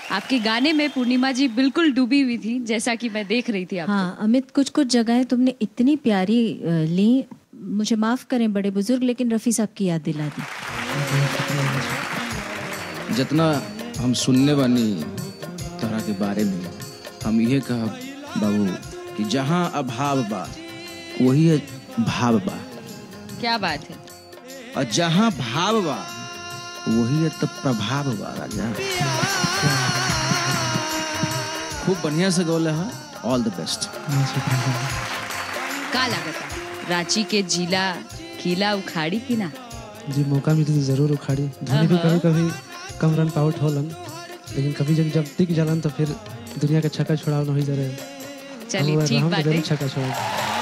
आपके गाने में पूर्णिमा जी बिल्कुल डूबी हुई थी, जैसा कि मैं देख रही थी आपको। हाँ अमित, कुछ कुछ जगहें तुमने इतनी प्यारी ली, मुझे माफ करें बड़े बुजुर्ग, लेकिन रफ़ी साहब की याद दिला दी। जितना हम सुनने वाली तरह के बारे में हम ये कहा बाबू कि जहाँ अभाव बा वही भाव बा। क्या बात है। और जहाँ भाव बा वही है तो प्रभाव बा राजा। खूब बढ़िया से गौले है, ऑल द बेस्ट। का लागत रांची के जिला किला उखाड़ी की ना? जी मौका मिले तो जरूर उखाड़ी। धोनी भी कभी कभी कम रन पे आउट होलन, लेकिन कभी जब टिक जालन तो फिर दुनिया का छक्का छोड़ाव न हो जाए। चलिए ठीक बात है। छक्का छोड़ा।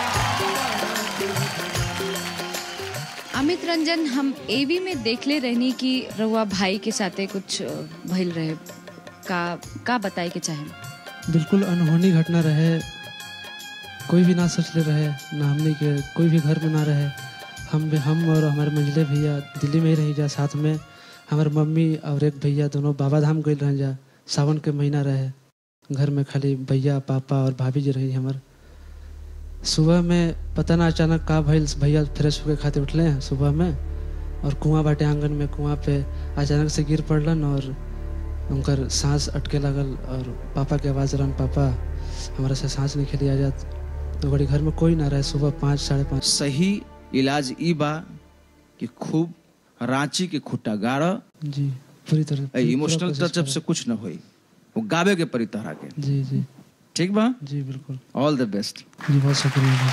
अमित रंजन, हम एवी में देखले रहनी कि रहुआ भाई के साथे कुछ भइल रहे, का बताए के चाहे? बिल्कुल अनहोनी घटना रहे, कोई भी ना सोच ले रहे, ना हमने के कोई भी घर में ना रहे। हम और हमारे मंझले भैया दिल्ली में ही रही जा, साथ में हमारे मम्मी और एक भैया दोनों बाबा धाम गए रह जा। सावन के महीना रहे, घर में खाली भैया पापा और भाभी जी रही हमारे। सुबह में पता ना अचानक का भइल, भैया फ्रेश होके खाते उठले हैं सुबह में, और कुआं बाटे आंगन में, कुआं पे अचानक से गिर पड़लन और उनकर सांस अटके लगल। और पापा के आवाज़ रहन, पापा हमारा से सांस नहीं खेली आ जात। तो बड़ी घर में कोई ना रहे। सुबह 5 साढ़े 5 सही इलाज ई बा कि खूब रांची के खुट्टा गाड़ा। जी पूरी तरह इमोशनल टचअप से कुछ न होई, वो गावे के परी तरह के। जी जी ठीक बा? जी बिल्कुल। All the best. जी बहुत शुक्रिया।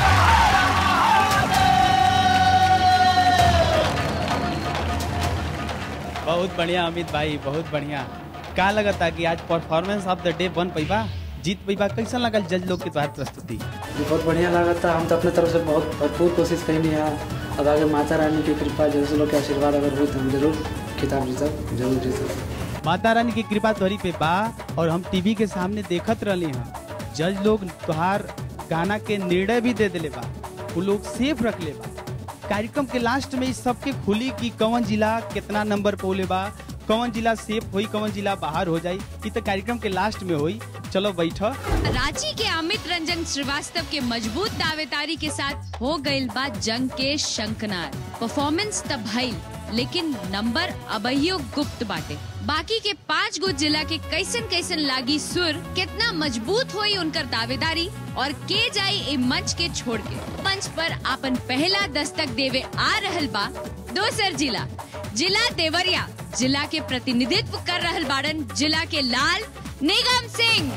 बहुत बढ़िया अमित भाई, बहुत बढ़िया। का लगता कि आज परफॉर्मेंस ऑफ द डे बन पैबा, जीत पैबा? कैसा लगल जज लोग के तोहार प्रस्तुति? बहुत बढ़िया लगता। हम तो अपने तरफ से बहुत भरपूर कोशिश करेंगे यहाँ। अब आगे माता रानी की कृपा, जैसे लोग के आशीर्वाद अगर हुई तो हम जरूर खिताब जीतब, जरूर जीतब। माता रानी की कृपा तोहरी पे बा, और हम टीवी के सामने देखत रहली हैं। जज लोग तोहार गाना के निर्णय भी दे दिले बा, वो लोग सेफ रख ले बा। कार्यक्रम के लास्ट में इस सबके खुली कि कौन जिला कितना नंबर पोले बा, कौन जिला सेफ हुई, कौन जिला बाहर हो जाई, ये तो कार्यक्रम के लास्ट में हुई। चलो बैठो। रांची के अमित रंजन श्रीवास्तव के मजबूत दावेदारी के साथ हो गई बात जंग के शंखनाद। परफॉर्मेंस तब भइल, लेकिन नंबर अबहियो गुप्त बाटे। बाकी के 5 गो जिला के कैसन कैसन लागी सुर, कितना मजबूत हुई उनकर दावेदारी, और के जाई ए मंच के छोड़ के। मंच पर अपन पहला दस्तक देवे आ रहल बा दोसर जिला देवरिया। जिला के प्रतिनिधित्व कर रहल बाड़न जिला के लाल निगम सिंह।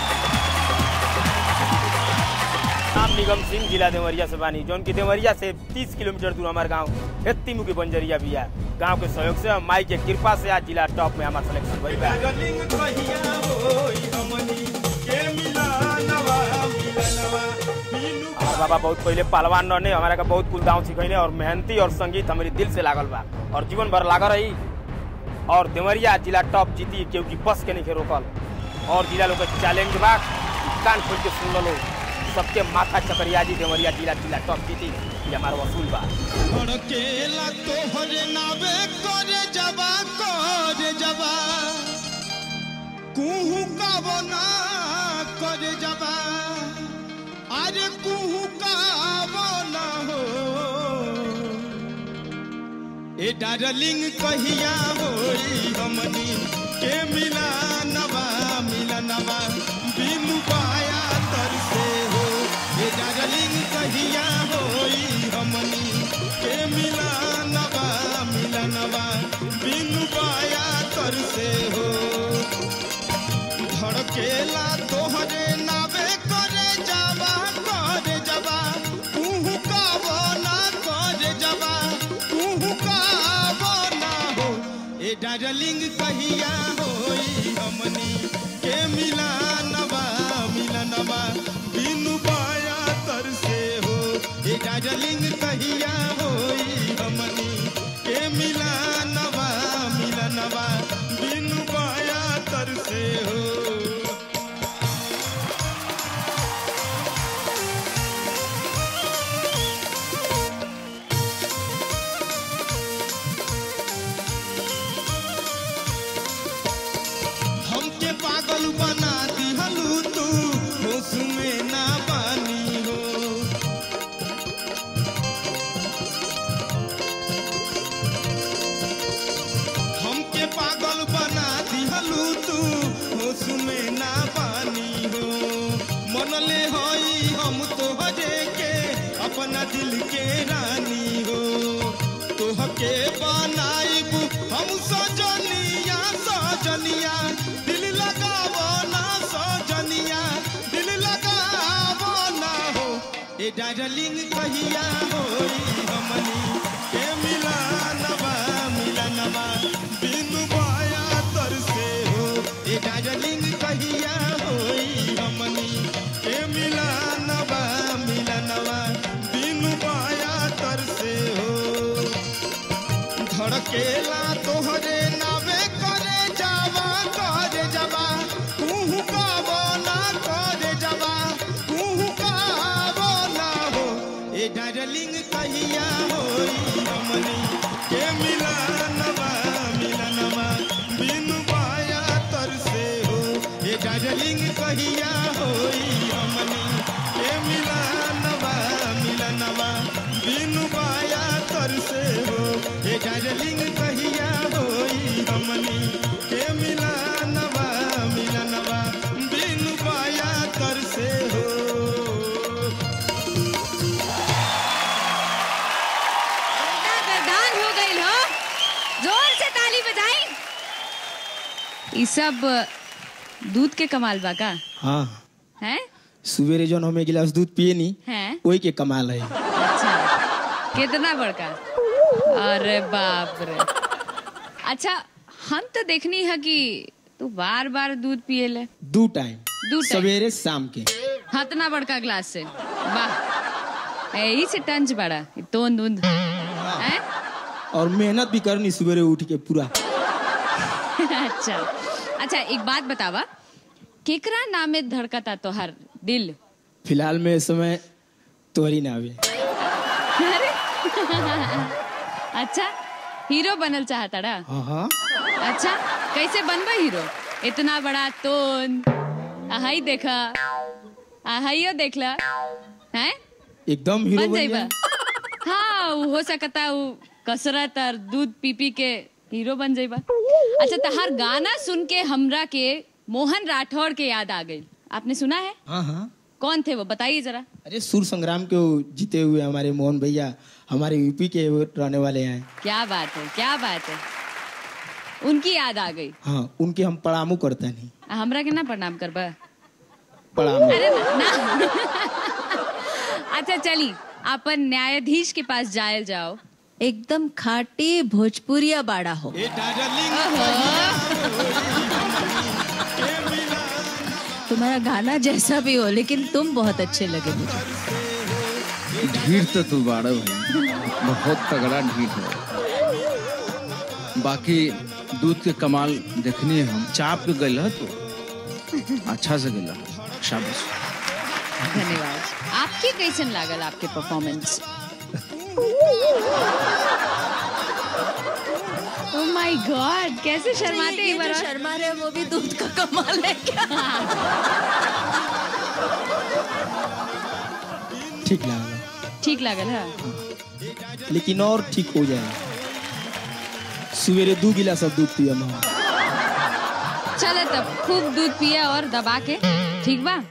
नाम निगम सिंह, जिला देवरिया से बानी, जौन की देवरिया से 30 किलोमीटर दूर हमारे गांव हेत्तीमु के बंजरिया भी है। गांव के सहयोग से, माई के कृपा से आज जिला टॉप में हमारा सिलेक्शन हुई है। हमारे बाबा बहुत पहले पहलवान रहने, हमारा का बहुत कुल दांव सिखैले, और मेहनती और संगीत हमारे दिल से लागल बा और जीवन भर लागल रही। और देवरिया जिला टॉप जीती क्योंकि बस के नहीं के रोकल, और जिला लोग चैलेंज बा, कान खोल के सुन लो। सबके माथा चकरिया जी देवरिया जिला टॉप जीती, ये हमारा वसूल बा। कुहू का बना करे जबा, अरे कुहू का बना हो, ए डार्लिंग कहिया होई हमनी के मिला नवा बिनु पाया तर से हो। ए डार्लिंग कहिया होई हमनी के मिला नवा बिनु पाया तर से हो। धड़केला तोहरे नावे करे जावा कुहू का बना करे जावा कुहू का बना हो। ए डार्लिंग कहिया होई हमनी के मिला नवा बिनु पाया तर से हो। ए डार्लिंग कहिया होई हमनी के मिला नवा बिनु पाया तर से हो। सजनिया दिल लगावो ना सजनिया दिल लगावो ना हो ए डार्लिंग कहिया होई हमनी के मिलनवा मिलनवा बिनु बाया तरसे हो ए डार्लिंग कहिया होई हमनी के मिलनवा मिलनवा बिनु बाया तरसे हो धड़केला तोहरे नावे करे जावा तू गावो ना करे जावा तू गावो ना हो ए डार्लिंग कहिया होई हमनी के मिलनवा मिलनवा बिनु बाया तरसे हो ए डार्लिंग कहिया होई हमनी के मिलनवा मिलनवा बिनु बाया तरसे हो ए डार्लिंग कहिया होई हमनी के मिलनवा मिलनवा बिनु बाया तरसे हो गर्दान हो गई हो, जोर से ताली बजाई। ये सब दूध के कमाल बा का हाँ हैं? सवेरे जौन हमें गिलास दूध पिए नी हैं? वही के कमाल है। अच्छा, कितना बड़का, अरे बाप रे। अच्छा, हम तो देखनी है कि तू बार बार दूध पिए ले। 2 टाइम, 2 टाइम सवेरे शाम के। हतना बड़का ग्लास से, वाह, यही से टंच बड़ा तो दूध हैं? और मेहनत भी करनी सवेरे उठ के पूरा। अच्छा अच्छा, एक बात बतावा, केकरा नाम में धड़कता तोहर दिल? फिलहाल में इस समय तोहरी नावे। अरे अच्छा, हीरो बनल चाहता रा? हाँ। अच्छा, कैसे बनबा हीरो? इतना बड़ा तोन, आहाई देखा, आहाइयो देखला, हैं? एकदम हीरो बन बन जाइबा। जाए। हाँ, वो हो सकता है, वो कसरत और दूध पी पी के हीरो बन जाइबा। अच्छा, तहार गाना सुन के हमरा के मोहन राठौड़ के याद आ गई। आपने सुना है? हाँ। कौन थे वो, बताइए जरा। अरे सुर संग्राम के वो जीते हुए हमारे मोहन भैया, हमारे यूपी के रहने वाले हैं। क्या बात है, क्या बात है, उनकी याद आ गई। हाँ, उनके हम प्रणामो करते नहीं। हमरा के ना प्रणाम करबा? प्रणाम। अरे ना। अच्छा चली, अपन न्यायाधीश के पास जायल जाओ। एकदम खाटी भोजपुरिया बाड़ा हो। ए डार्लिंग तुम्हारा गाना जैसा भी हो, लेकिन तुम बहुत अच्छे लगे मुझे। ढीठ तो तू बाड़ा भाई, बहुत तगड़ा ढीठ है। बाकी दूध के कमाल देखनी है, हम चाप के गइल तो अच्छा से गइल। शाबाश, धन्यवाद। आपके कैसन लागल आपके परफॉर्मेंस? ओह माय गॉड, कैसे शर्माते ये एक बार जो और? शर्मा रहे वो भी दूध का कमाल है क्या? ठीक लगा, ठीक लागल है। लेकिन और ठीक हो जाए। सवेरे 2 गिलास दूध पिया माँ। चलो तब खूब दूध पिया और दबा के, ठीक बा?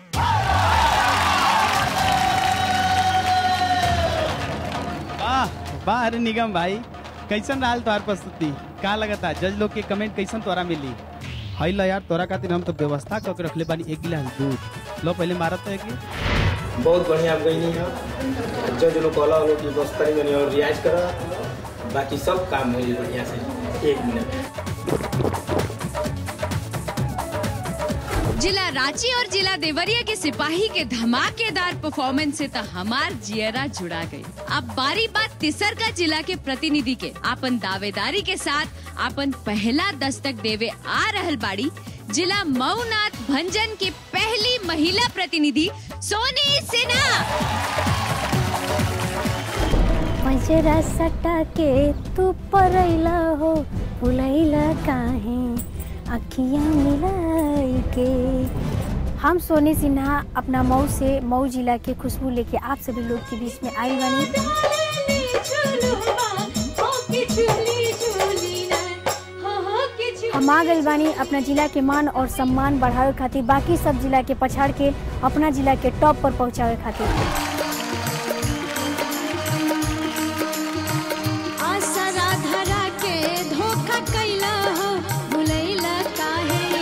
वाह वाह, अरे निगम भाई, कैसन रहल तोहार प्रस्तुति? का लगता जज लोग के कमेंट कैसन तोरा मिली? हई ला यार, तोरा खातिर हम तो व्यवस्था करके रखले बानी 1 गिलास दूध। लो पहले मारत है कि बहुत बढ़िया आप गई है। जज लोग कहला हो कि बस तरी बनी और रियाज करा, बाकी सब काम हो जाए बढ़िया से 1 मिनट। जिला रांची और जिला देवरिया के सिपाही के धमाकेदार परफॉर्मेंस से तो हमार जियरा जुड़ा गई। अब बारी बात तिसरका जिला के प्रतिनिधि के आपन दावेदारी के साथ आपन पहला दस्तक देवे आ रहल बाड़ी जिला मऊनाथ भंजन की पहली महिला प्रतिनिधि सोनी सिन्हा। पंजरा सटा के तू परैला हो, भुलैला काहे अखियां मिलाई के। हम सोनी सिन्हा अपना मऊ से, मऊ जिला के खुशबू लेके आप सभी लोग के बीच में आई बनी। हम आ गइल बानी अपना जिला के मान और सम्मान बढ़ावे खातिर, बाकी सब जिला के पछाड़ के अपना जिला के टॉप पर पहुंचावे खातिर। आसरा धरा के धोखा कैला हो, भुलैला काहे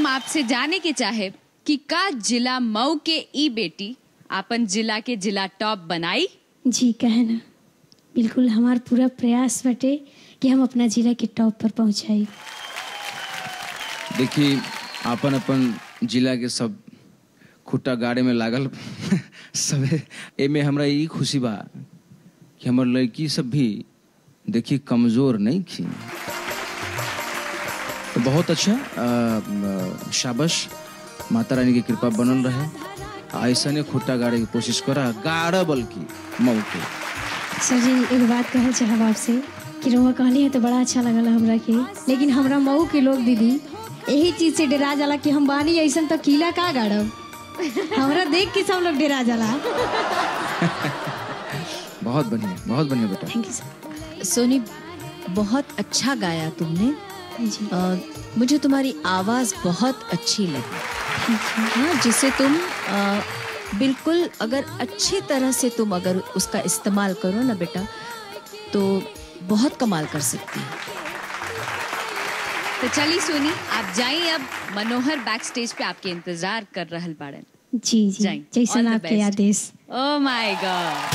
हम आपसे जाने के चाहे कि का जिला मऊ के ई बेटी अपन जिला के जिला टॉप बनाई। जी कहे ना, बिल्कुल हमार पूरा प्रयास बटे कि हम अपना जिला के टॉप पर पहुंचाई। देखिए अपन अपन जिला के सब खुट्टा गाड़े में लागल सबे एमे हमरा ई खुशी बा कि हमर लड़की सब भी देखिए कमजोर नहीं थी। तो बहुत अच्छा, शाबाश, माता रानी की कृपा बनल रहे, ऐसा ने खुट्टा गाड़े की कोशिश करा, गाड़ा बल्कि मऊ के। सर जी एक बात कहल चाहब आपसे कि रउआ कहली है तो बड़ा अच्छा लगल हमरा के, लेकिन हमरा मऊ के लोग दीदी यही चीज से डरा जाला कि हम बानी ऐसा तो किला का गाड़ब, हमरा देख के सब लोग डरा जाला। बहुत बढ़िया बेटा। थैंक यू सर। सोनी बहुत अच्छा गाया तुमने जी मुझे तुम्हारी आवाज़ बहुत अच्छी लगी। हाँ, जिसे तुम बिल्कुल अगर अच्छी तरह से तुम अगर उसका इस्तेमाल करो ना बेटा तो बहुत कमाल कर सकती है। तो चलिए सोनी आप जाइए, अब मनोहर बैक स्टेज पे आपके इंतजार कर रहल बाड़न। जी जी जाइए। जैसा All the आपके best. आदेश। Oh my God.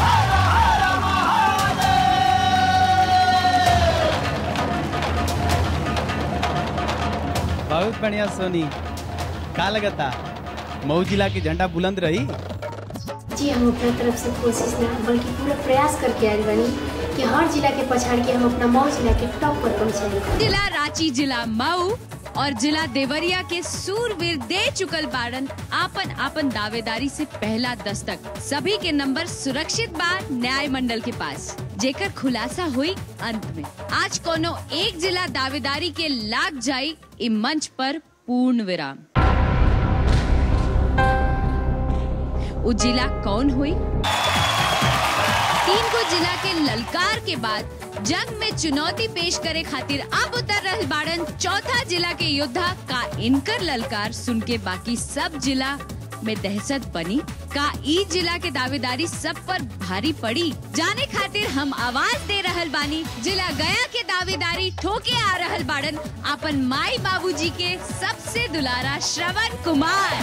बहुत बढ़िया सोनी, का लगता मऊ जिला की झंडा बुलंद रही? जी हम अपना तरफ से कोशिश ना बल्कि पूरा प्रयास करके आए बनी कि हर जिला के पछाड़ के हम अपना मऊ जिला के टॉप पर पहुंचाए। जिला रांची, जिला मऊ और जिला देवरिया के सूरवीर दे चुकल बाड़न आपन आपन दावेदारी से पहला दस्तक। सभी के नंबर सुरक्षित बा न्याय मंडल के पास, जेकर खुलासा हुई अंत में। आज कोनो एक जिला दावेदारी के लाग जाई इस मंच पर पूर्ण विराम। वो जिला कौन हुई? 3 को जिला के ललकार के बाद जंग में चुनौती पेश करे खातिर अब उतर रहे बाड़न चौथा जिला के योद्धा। का इनकर ललकार सुन के बाकी सब जिला में दहशत बनी? का ई जिला के दावेदारी सब पर भारी पड़ी? जाने खातिर हम आवाज दे रहल बानी जिला गया के दावेदारी ठोके आ रहल बाड़न अपन माई बाबूजी के सबसे दुलारा श्रवण कुमार।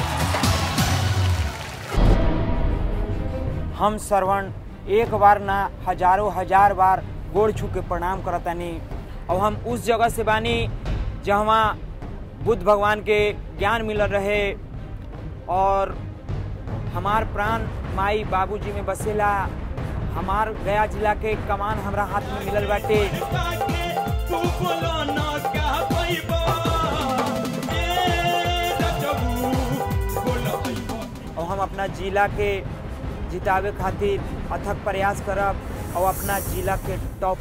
हम श्रवण एक बार ना हजारों हजार बार गोड़ छू के प्रणाम करतानी और हम उस जगह से बानी जहाँ बुद्ध भगवान के ज्ञान मिलल रहे और हमार प्राण माई बाबूजी में बसेला। हमार गया जिला के कमान हमरा हाथ में मिलल बाटे और हम अपना जिला के जितावे खातिर अथक प्रयास करब और अपना जिला के टॉप